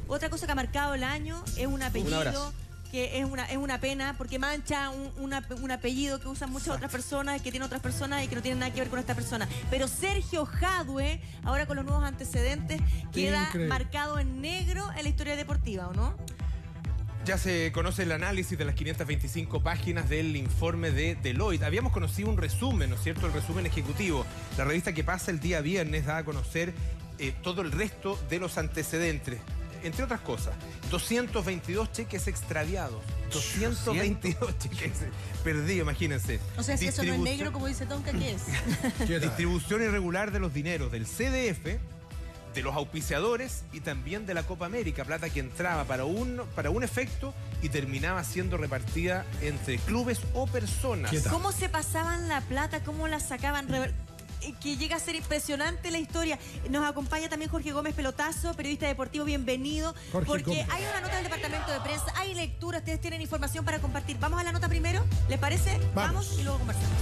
Otra cosa que ha marcado el año es un apellido que es una pena porque mancha un apellido que usan muchas otras personas, que tienen otras personas y que no tienen nada que ver con esta persona. Pero Sergio Jadue, ahora con los nuevos antecedentes, queda marcado en negro en la historia deportiva, ¿o no? Ya se conoce el análisis de las 525 páginas del informe de Deloitte. Habíamos conocido un resumen, ¿no es cierto? El resumen ejecutivo. La revista que pasa el día viernes da a conocer todo el resto de los antecedentes. Entre otras cosas, 222 cheques extraviados. 222 cheques perdidos, imagínense. O sea, si eso no es negro, como dice Tonka, ¿qué es? Distribución irregular de los dineros del CDF, de los auspiciadores y también de la Copa América, plata que entraba para un efecto y terminaba siendo repartida entre clubes o personas. ¿Cómo se pasaban la plata? ¿Cómo la sacaban? Que llega a ser impresionante la historia. Nos acompaña también Jorge Gómez Pelotazo, periodista deportivo, bienvenido. Jorge porque Gómez. Hay una nota del departamento de prensa, hay lectura, ustedes tienen información para compartir. ¿Vamos a la nota primero? ¿Les parece? Vamos y luego conversamos.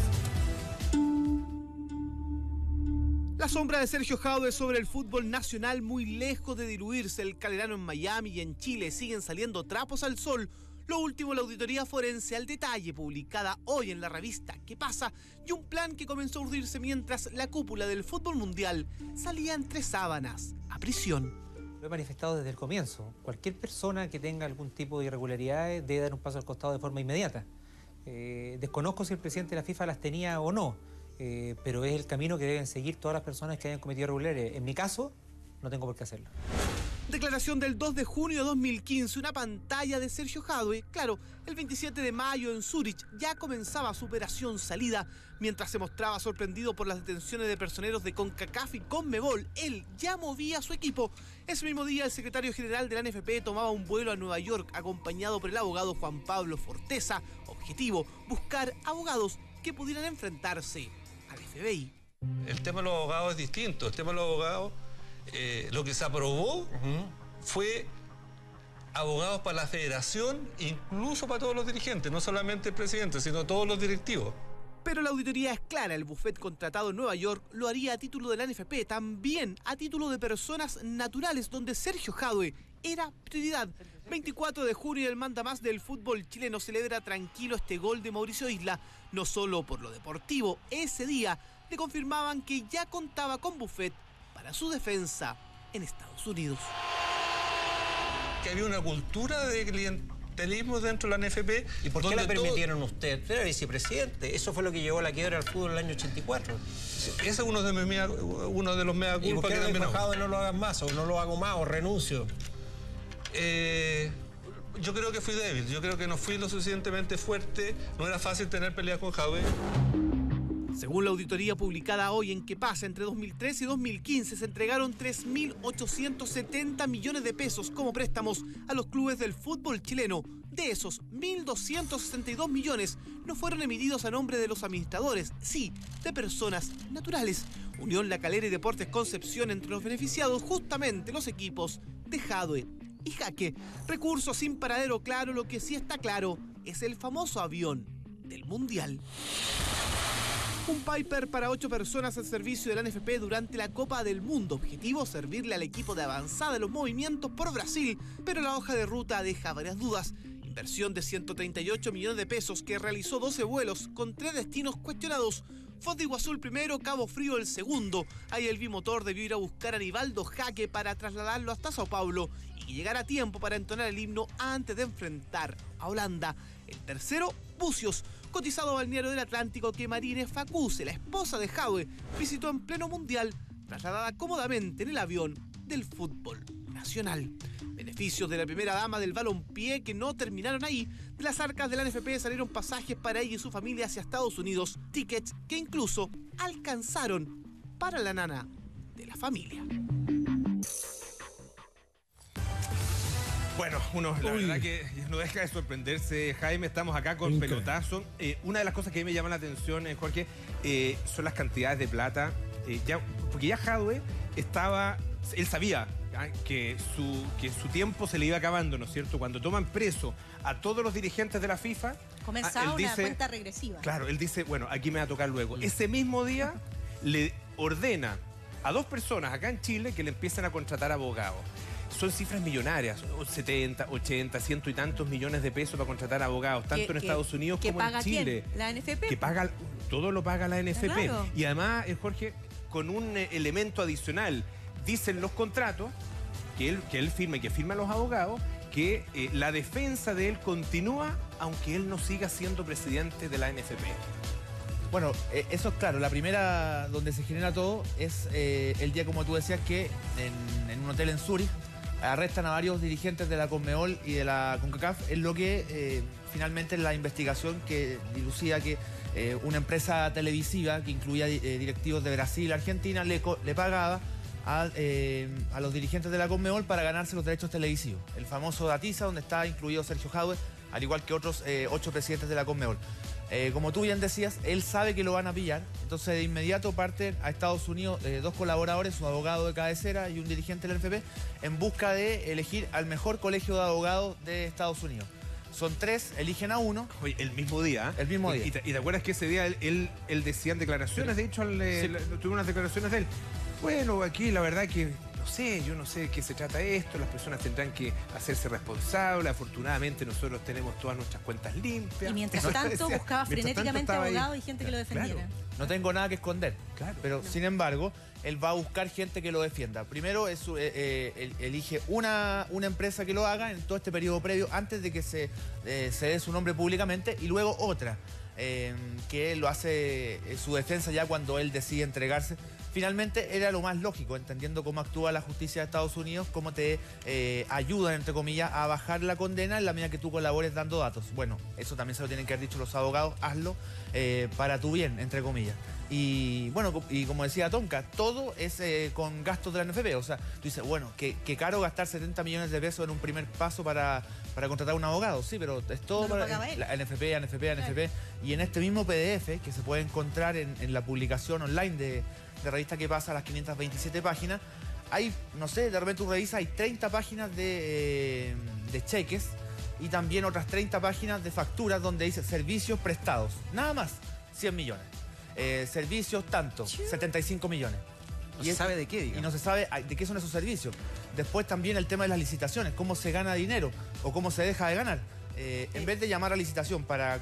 La sombra de Sergio Jadue sobre el fútbol nacional muy lejos de diluirse. El Calderano en Miami y en Chile siguen saliendo trapos al sol. Lo último, la auditoría forense al detalle, publicada hoy en la revista ¿Qué pasa? Y un plan que comenzó a urdirse mientras la cúpula del fútbol mundial salía entre sábanas a prisión. Lo he manifestado desde el comienzo. Cualquier persona que tenga algún tipo de irregularidades debe dar un paso al costado de forma inmediata. Desconozco si el presidente de la FIFA las tenía o no, pero es el camino que deben seguir todas las personas que hayan cometido irregularidades. En mi caso, no tengo por qué hacerlo. Declaración del 2 de junio de 2015, una pantalla de Sergio Jadue. Claro, el 27 de mayo en Zúrich ya comenzaba su operación salida. Mientras se mostraba sorprendido por las detenciones de personeros de CONCACAF y CONMEBOL, él ya movía a su equipo. Ese mismo día, el secretario general de la NFP tomaba un vuelo a Nueva York acompañado por el abogado Juan Pablo Forteza. Objetivo, buscar abogados que pudieran enfrentarse al FBI. El tema de los abogados es distinto. El tema de los abogados... lo que se aprobó fue abogados para la federación, incluso para todos los dirigentes, no solamente el presidente, sino todos los directivos. Pero la auditoría es clara, el bufete contratado en Nueva York lo haría a título de la NFP, también a título de personas naturales, donde Sergio Jadue era prioridad. 24 de junio el mandamás del fútbol chileno celebra tranquilo este gol de Mauricio Isla, no solo por lo deportivo, ese día le confirmaban que ya contaba con bufete para su defensa en Estados Unidos. Que había una cultura de clientelismo dentro de la NFP. ¿Y por qué la permitieron usted? Era vicepresidente. Eso fue lo que llevó a la quiebra al fútbol en el año 84. Ese es uno de los mea culpa. ¿Y por qué no embajado no lo hagan más, o no lo hago más, o renuncio? Yo creo que fui débil. Yo creo que no fui lo suficientemente fuerte. No era fácil tener peleas con Jadue. Según la auditoría publicada hoy en ¿Qué pasa? Entre 2013 y 2015 se entregaron 3.870 millones de pesos como préstamos a los clubes del fútbol chileno. De esos, 1.262 millones no fueron emitidos a nombre de los administradores, sí, de personas naturales. Unión La Calera y Deportes Concepción entre los beneficiados, justamente los equipos de Jadue y Jaque. Recursos sin paradero claro, lo que sí está claro es el famoso avión del Mundial. Un Piper para 8 personas al servicio de la NFP durante la Copa del Mundo. Objetivo, servirle al equipo de avanzada de los movimientos por Brasil, pero la hoja de ruta deja varias dudas. Inversión de 138 millones de pesos que realizó 12 vuelos con 3 destinos cuestionados. Foz de Iguazú el primero, Cabo Frío el segundo. Ahí el bimotor debió ir a buscar a Nivaldo Jaque para trasladarlo hasta Sao Paulo y que llegara a tiempo para entonar el himno antes de enfrentar a Holanda. El tercero, Bucios, cotizado balneario del Atlántico que Marine Facuse, la esposa de Jadue, visitó en pleno mundial, trasladada cómodamente en el avión del fútbol nacional. Beneficios de la primera dama del balompié que no terminaron ahí. De las arcas de la NFP salieron pasajes para ella y su familia hacia Estados Unidos, tickets que incluso alcanzaron para la nana de la familia. Bueno, la verdad que no deja de sorprenderse, Jaime. Estamos acá con Pelotazo. Una de las cosas que a mí me llama la atención, Jorge, son las cantidades de plata. Porque ya Jadue él sabía que su tiempo se le iba acabando, ¿no es cierto? Cuando toman preso a todos los dirigentes de la FIFA... Comenzaba una cuenta regresiva. Claro, él dice, bueno, aquí me va a tocar luego. Ese mismo día le ordena a 2 personas acá en Chile que le empiecen a contratar abogados. son cifras millonarias, 70, 80, ciento y tantos millones de pesos para contratar abogados, tanto en Estados Unidos como en Chile. ¿Quién? ¿La NFP? Que paga, todo lo paga la NFP. Claro. Y además, Jorge, con un elemento adicional, dicen los contratos que él firma y que firman los abogados, que la defensa de él continúa aunque él no siga siendo presidente de la NFP. Bueno, eso es claro. La primera donde se genera todo es el día, como tú decías, que en un hotel en Zúrich arrestan a varios dirigentes de la Conmebol y de la CONCACAF. Es lo que finalmente la investigación que dilucía que una empresa televisiva que incluía directivos de Brasil y Argentina le pagaba a los dirigentes de la Conmebol para ganarse los derechos televisivos. El famoso Datiza, donde está incluido Sergio Jadue, al igual que otros 8 presidentes de la Conmebol. Como tú bien decías, él sabe que lo van a pillar, entonces de inmediato parten a Estados Unidos 2 colaboradores, su abogado de cabecera y un dirigente del NFP, en busca de elegir al mejor colegio de abogados de Estados Unidos. Son 3, eligen a uno. Oye, el mismo día. El mismo día. ¿Y te acuerdas que ese día él decía en declaraciones? De hecho, tuve unas declaraciones de él. Bueno, aquí la verdad que yo no sé de qué se trata esto, las personas tendrán que hacerse responsables, afortunadamente nosotros tenemos todas nuestras cuentas limpias. Y mientras tanto buscaba frenéticamente abogados y gente que lo defendiera. Claro. No tengo nada que esconder, pero sin embargo, él va a buscar gente que lo defienda. Primero él elige una empresa que lo haga en todo este periodo previo, antes de que se dé su nombre públicamente, y luego otra, que lo hace su defensa ya cuando él decide entregarse. Finalmente era lo más lógico, entendiendo cómo actúa la justicia de Estados Unidos, cómo te ayudan, entre comillas, a bajar la condena en la medida que tú colabores dando datos. Bueno, eso también se lo tienen que haber dicho los abogados, hazlo para tu bien, entre comillas. Y bueno, y como decía Tonka, todo es con gastos de la NFP. O sea, tú dices, bueno, qué caro gastar 70 millones de pesos en un primer paso para contratar un abogado. Sí, pero es todo no para la NFP. Claro. Y en este mismo PDF que se puede encontrar en la publicación online de Revista ¿Qué pasa? A las 527 páginas, hay, no sé, de repente tú revisas, hay 30 páginas de cheques y también otras 30 páginas de facturas donde dice servicios prestados. Nada más, 100 millones. Servicios tanto, 75 millones. No se sabe de qué, digamos. Y no se sabe de qué son esos servicios. Después también el tema de las licitaciones, cómo se gana dinero o cómo se deja de ganar. En vez de llamar a licitación para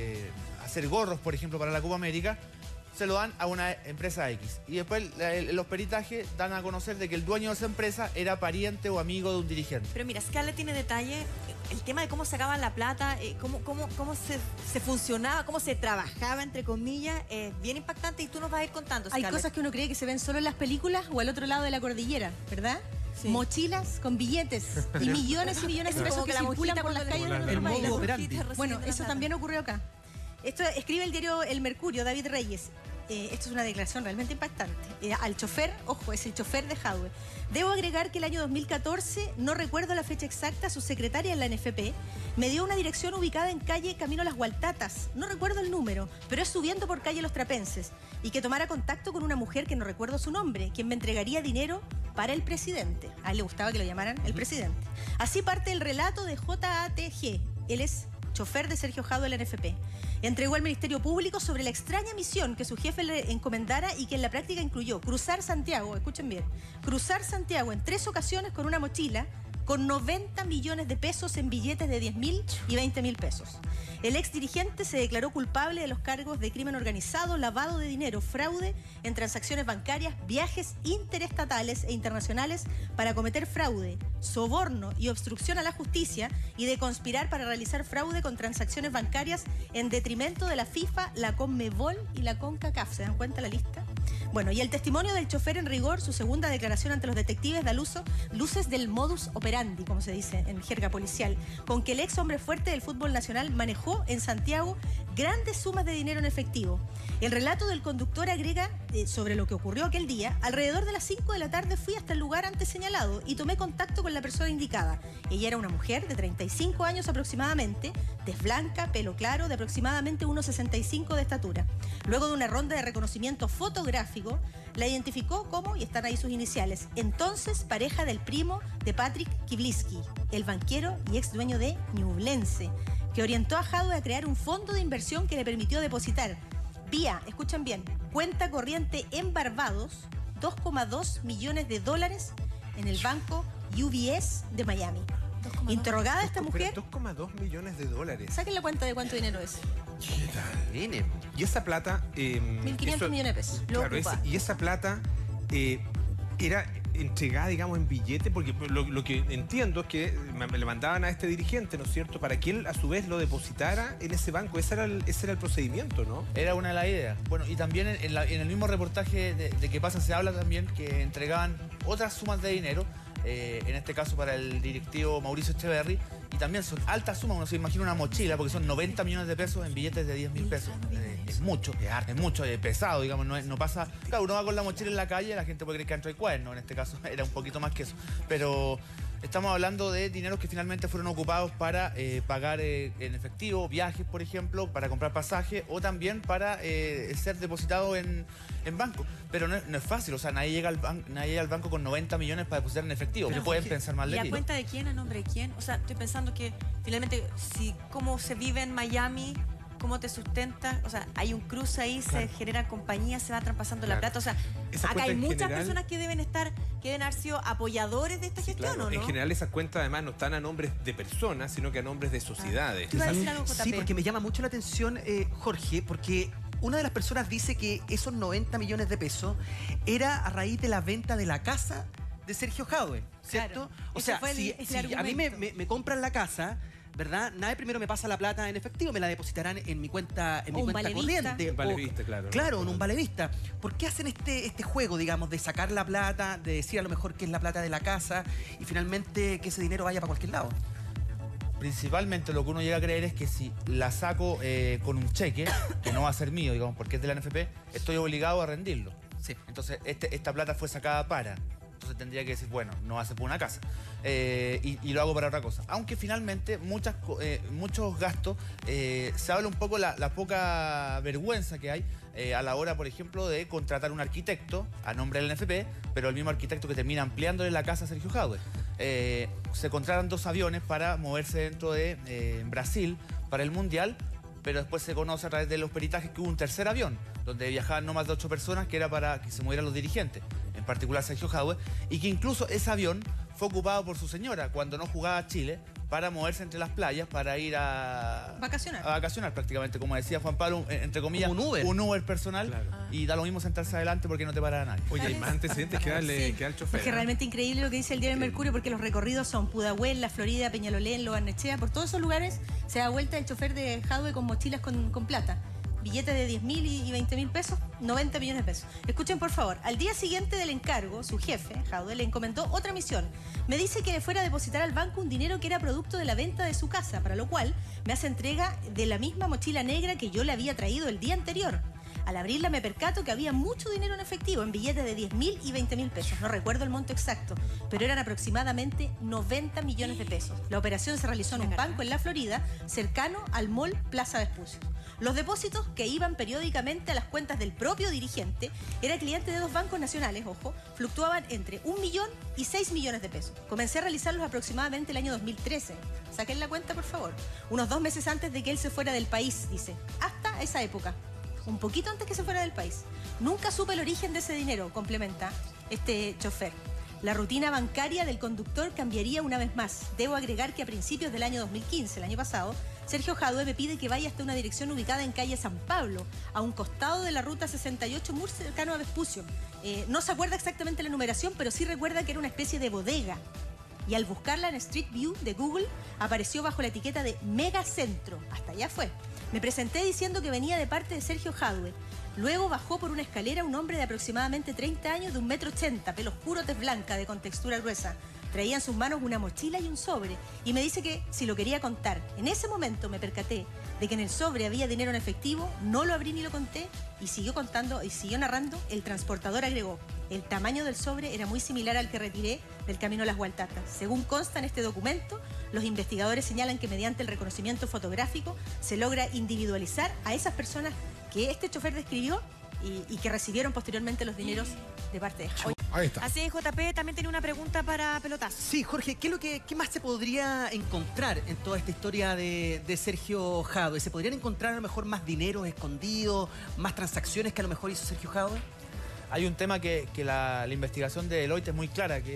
hacer gorros, por ejemplo, para la Copa América, se lo dan a una empresa X. Y después los peritajes dan a conocer de que el dueño de esa empresa era pariente o amigo de un dirigente. Pero mira, Scarlett tiene detalle, el tema de cómo sacaban la plata, cómo se funcionaba, cómo se trabajaba, entre comillas, es bien impactante y tú nos vas a ir contando, Scarlett. Hay cosas que uno cree que se ven solo en las películas o al otro lado de la cordillera, ¿verdad? Sí. Mochilas con billetes y millones de pesos que circulan por las calles de nuestro país. Bueno, eso también ocurrió acá. Esto escribe el diario El Mercurio, David Reyes. Esto es una declaración realmente impactante. Al chofer, ojo, es el chofer de Jadwe. Debo agregar que el año 2014, no recuerdo la fecha exacta, su secretaria en la NFP me dio una dirección ubicada en calle Camino a las Gualtatas. No recuerdo el número, pero es subiendo por calle Los Trapenses. Y que tomara contacto con una mujer que no recuerdo su nombre, quien me entregaría dinero para el presidente. A él le gustaba que lo llamaran el presidente. Así parte el relato de JATG. Él es chofer de Sergio Jadwe en la NFP. Entregó al Ministerio Público sobre la extraña misión que su jefe le encomendara y que en la práctica incluyó cruzar Santiago, escuchen bien, cruzar Santiago en 3 ocasiones con una mochila con 90 millones de pesos en billetes de 10.000 y 20.000 pesos. El ex dirigente se declaró culpable de los cargos de crimen organizado, lavado de dinero, fraude en transacciones bancarias, viajes interestatales e internacionales para cometer fraude, soborno y obstrucción a la justicia y de conspirar para realizar fraude con transacciones bancarias en detrimento de la FIFA, la Conmebol y la CONCACAF. ¿Se dan cuenta la lista? Bueno, y el testimonio del chofer en rigor, su segunda declaración ante los detectives, da luces del modus operandi, como se dice en jerga policial, con que el ex hombre fuerte del fútbol nacional manejó en Santiago grandes sumas de dinero en efectivo. El relato del conductor agrega sobre lo que ocurrió aquel día: alrededor de las 5 de la tarde fui hasta el lugar antes señalado y tomé contacto con la persona indicada. Ella era una mujer de 35 años aproximadamente, tez blanca, pelo claro, de aproximadamente 1,65 de estatura. Luego de una ronda de reconocimiento fotográfico, la identificó como, y están ahí sus iniciales, entonces pareja del primo de Patrick Kiblisky, el banquero y ex dueño de Ñublense, que orientó a Jadwe a crear un fondo de inversión que le permitió depositar vía, escuchen bien, cuenta corriente en Barbados, $2,2 millones en el banco UBS de Miami. Interrogada esta mujer. 2,2 millones de dólares. Saquen la cuenta de cuánto dinero es. ¿Qué tal? Y esa plata... 1.500 millones de pesos. Claro, y esa plata era entregada, digamos, en billete, porque lo que entiendo es que le mandaban a este dirigente, ¿no es cierto?, para que él a su vez lo depositara en ese banco. Ese era el procedimiento, ¿no? Era una de las ideas. Bueno, y también en el mismo reportaje de qué pasa se habla también que entregaban otras sumas de dinero, en este caso para el directivo Mauricio Echeverri, y también son altas sumas. Uno se imagina una mochila, porque son 90 millones de pesos en billetes de 10.000 pesos. Es mucho, es pesado, digamos, no pasa... Claro, uno va con la mochila en la calle, la gente puede creer que entra el cuaderno, en este caso era un poquito más que eso. Pero estamos hablando de dineros que finalmente fueron ocupados para pagar en efectivo, viajes, por ejemplo, para comprar pasajes, o también para ser depositado en banco. Pero no es fácil, o sea, nadie llega al banco con 90 millones para depositar en efectivo. Pero pueden pensar mal de ti. ¿Y a cuenta de quién? ¿A nombre de quién? O sea, estoy pensando que finalmente, cómo se vive en Miami, cómo te sustenta, o sea, hay un cruce ahí, se genera compañía, se va traspasando la plata, o sea, acá hay muchas personas que deben haber sido apoyadores de esta gestión, ¿o no? En general esas cuentas además no están a nombres de personas, sino que a nombres de sociedades. ¿Tú vas a decir algo, JP? Sí, porque me llama mucho la atención, Jorge, porque una de las personas dice que esos 90 millones de pesos era a raíz de la venta de la casa de Sergio Jadue, ¿cierto? Claro, o sea, si a mí me compran la casa, ¿verdad? Nadie primero me pasa la plata en efectivo, me la depositarán en mi cuenta, corriente. Un valevista, claro. Claro, en un valevista. ¿Por qué hacen este juego, digamos, de sacar la plata, de decir a lo mejor que es la plata de la casa y finalmente que ese dinero vaya para cualquier lado? Principalmente lo que uno llega a creer es que si la saco con un cheque, que no va a ser mío, digamos, porque es de la NFP, estoy obligado a rendirlo. Sí. Entonces, esta plata fue sacada para... Entonces tendría que decir, bueno, no hace por una casa. Y lo hago para otra cosa. Aunque finalmente muchos gastos, se habla un poco la poca vergüenza que hay a la hora, por ejemplo, de contratar un arquitecto a nombre del NFP, pero el mismo arquitecto que termina ampliándole la casa a Sergio Jadue. Se contratan 2 aviones para moverse dentro de Brasil para el Mundial, pero después se conoce a través de los peritajes que hubo un tercer avión, donde viajaban no más de 8 personas, que era para que se movieran los dirigentes, en particular Sergio Jadue, y que incluso ese avión fue ocupado por su señora cuando no jugaba a Chile, para moverse entre las playas, para ir a vacacionar prácticamente, como decía Juan Pablo, entre comillas, un Uber personal, claro. Y da lo mismo sentarse adelante porque no te para nadie. Oye, hay más antecedentes que darle al chofer. Es que realmente increíble lo que dice el diario Mercurio, porque los recorridos son Pudahuel, La Florida, Peñalolén, Lo Barnechea, por todos esos lugares se da vuelta el chofer de Jadue con mochilas con plata. Billetes de 10.000 y 20.000 pesos, 90 millones de pesos. Escuchen, por favor. Al día siguiente del encargo, su jefe, Jadue, le encomendó otra misión. Me dice que le fuera a depositar al banco un dinero que era producto de la venta de su casa, para lo cual me hace entrega de la misma mochila negra que yo le había traído el día anterior. Al abrirla me percato que había mucho dinero en efectivo, en billetes de 10.000 y 20.000 pesos. No recuerdo el monto exacto, pero eran aproximadamente 90 millones de pesos. La operación se realizó en un banco en La Florida, cercano al Mall Plaza Vespucio. Los depósitos, que iban periódicamente a las cuentas del propio dirigente, era cliente de 2 bancos nacionales, ojo, fluctuaban entre 1 millón y 6 millones de pesos. Comencé a realizarlos aproximadamente el año 2013. Saquen la cuenta, por favor. Unos 2 meses antes de que él se fuera del país, dice. Hasta esa época. Un poquito antes que se fuera del país. Nunca supe el origen de ese dinero, complementa este chofer. La rutina bancaria del conductor cambiaría una vez más. Debo agregar que a principios del año 2015, el año pasado, Sergio Jadue me pide que vaya hasta una dirección ubicada en calle San Pablo, a un costado de la ruta 68, muy cercano a Vespucio. No se acuerda exactamente la numeración, pero sí recuerda que era una especie de bodega. Y al buscarla en Street View de Google, apareció bajo la etiqueta de Megacentro. Hasta allá fue. Me presenté diciendo que venía de parte de Sergio Jadue. Luego bajó por una escalera un hombre de aproximadamente 30 años, de 1,80 m, pelo oscuro, tez blanca, de contextura gruesa. Traía en sus manos una mochila y un sobre, y me dice que si lo quería contar. En ese momento me percaté de que en el sobre había dinero en efectivo, no lo abrí ni lo conté, y siguió contando y siguió narrando. El transportador agregó: el tamaño del sobre era muy similar al que retiré del camino a Las Hualtatas. Según consta en este documento, los investigadores señalan que mediante el reconocimiento fotográfico se logra individualizar a esas personas que este chofer describió y que recibieron posteriormente los dineros de parte de Jadue. Ahí está. Así es, JP también tenía una pregunta para Pelotazo. Sí, Jorge, ¿qué más se podría encontrar en toda esta historia de Sergio Jadue? ¿Se podrían encontrar a lo mejor más dinero escondido, más transacciones que a lo mejor hizo Sergio Jadue? Hay un tema que la investigación de Deloitte es muy clara, que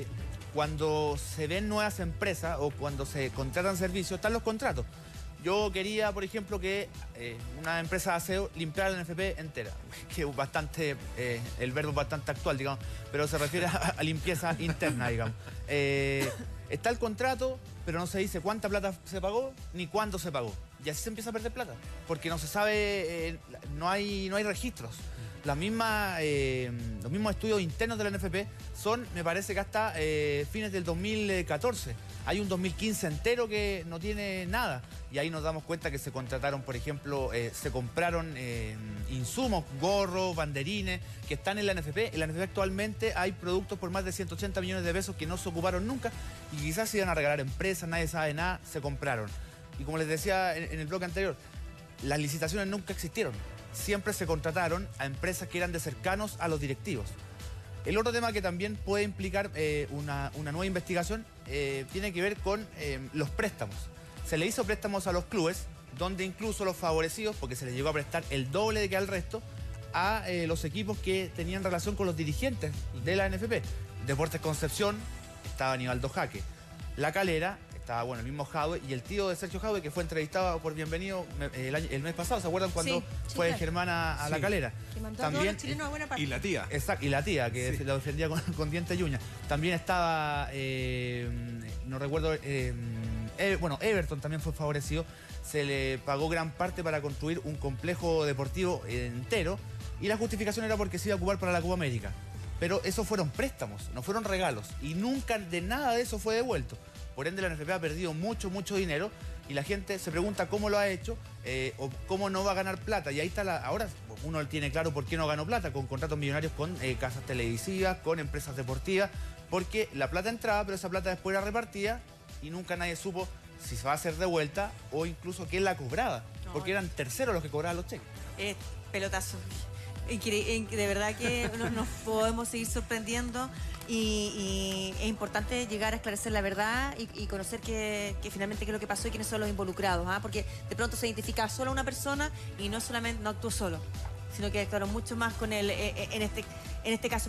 cuando se ven nuevas empresas o cuando se contratan servicios, están los contratos. Yo quería, por ejemplo, que una empresa de aseo limpiara la NFP entera, que es bastante, el verbo es bastante actual, digamos, pero se refiere a limpieza interna, digamos. Está el contrato, pero no se dice cuánta plata se pagó ni cuándo se pagó. Y así se empieza a perder plata, porque no se sabe, no hay registros. Los mismos estudios internos de la NFP son, me parece que hasta fines del 2014. Hay un 2015 entero que no tiene nada. Y ahí nos damos cuenta que se contrataron, por ejemplo, se compraron insumos, gorros, banderines, que están en la NFP. En la NFP actualmente hay productos por más de 180 millones de pesos que no se ocuparon nunca y quizás se iban a regalar a empresas, nadie sabe nada, se compraron. Y como les decía en el bloque anterior, las licitaciones nunca existieron. Siempre se contrataron a empresas que eran de cercanos a los directivos. El otro tema que también puede implicar una nueva investigación tiene que ver con los préstamos. Se le hizo préstamos a los clubes, donde incluso los favorecidos, porque se les llegó a prestar el doble de que al resto, a los equipos que tenían relación con los dirigentes de la NFP. Deportes Concepción, estaba Aníbaldo Jaque. La Calera, estaba el mismo Jadwe y el tío de Sergio Jadwe, que fue entrevistado por Bienvenido el mes pasado. ¿Se acuerdan cuando fue Germán a La Calera? Que mandó también, a todos los chilenos a buena parte. Y la tía. Exacto, y la tía, que lo defendía con dientes y uñas. También estaba, no recuerdo, Everton también fue favorecido. Se le pagó gran parte para construir un complejo deportivo entero y la justificación era porque se iba a ocupar para la Copa América. Pero esos fueron préstamos, no fueron regalos y nunca de nada de eso fue devuelto. Por ende, la NFP ha perdido mucho dinero y la gente se pregunta cómo lo ha hecho o cómo no va a ganar plata. Y ahí está ahora uno tiene claro por qué no ganó plata, con contratos millonarios con casas televisivas, con empresas deportivas, porque la plata entraba, pero esa plata después era repartida y nunca nadie supo si se va a hacer devuelta o incluso quién la cobraba, porque eran terceros los que cobraban los cheques. Pelotazo. De verdad que nos podemos seguir sorprendiendo y es importante llegar a esclarecer la verdad y conocer que finalmente qué es lo que pasó y quiénes son los involucrados, porque de pronto se identifica solo a una persona y no solamente no actuó solo, sino que actuaron mucho más con él en este caso.